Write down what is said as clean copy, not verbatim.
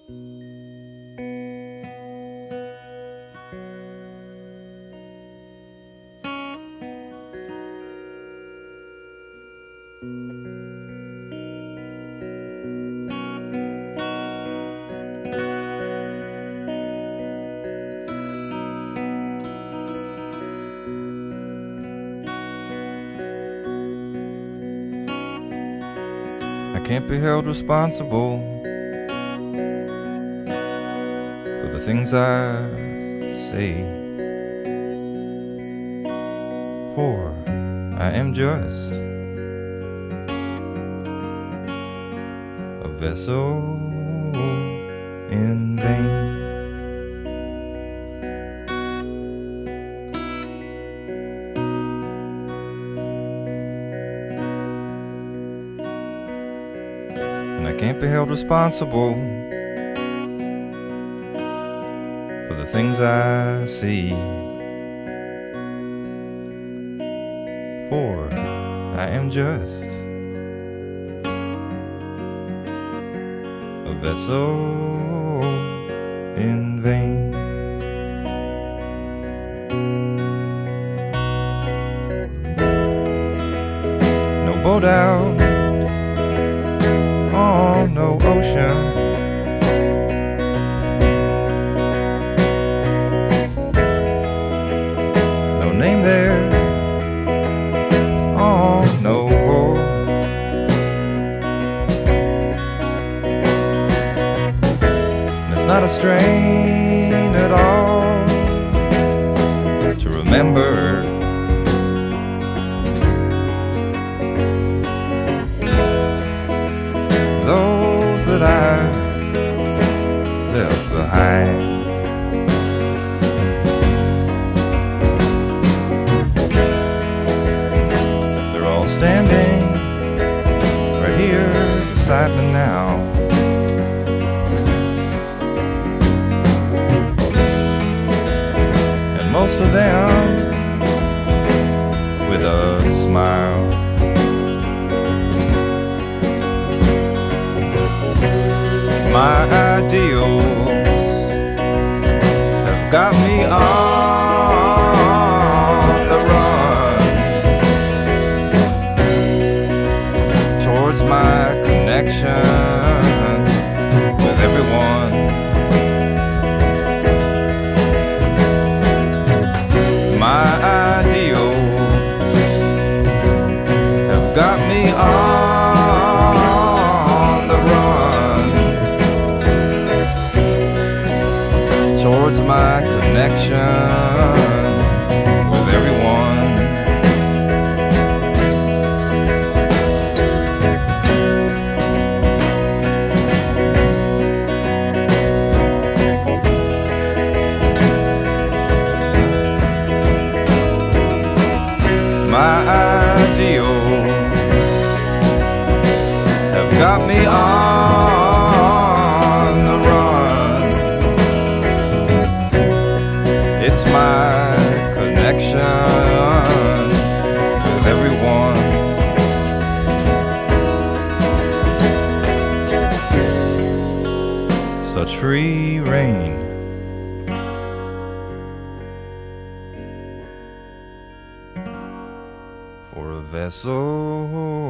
I can't be held responsible for the things I say, for I am just a vessel in vain. I can't be held responsible for the things I see, for I am just a vessel in vain. No boat out on no ocean, no name there on no board. And it's not a strain at all to remember those that I left behind. They're all standing right here beside me now. And most of them with a smile. My ideals have got me on the run towards my connection with everyone. My ideals have got me on the run towards my connection with everyone. My ideals have got me on the run. It's my connection with everyone. Such free reign, for a vessel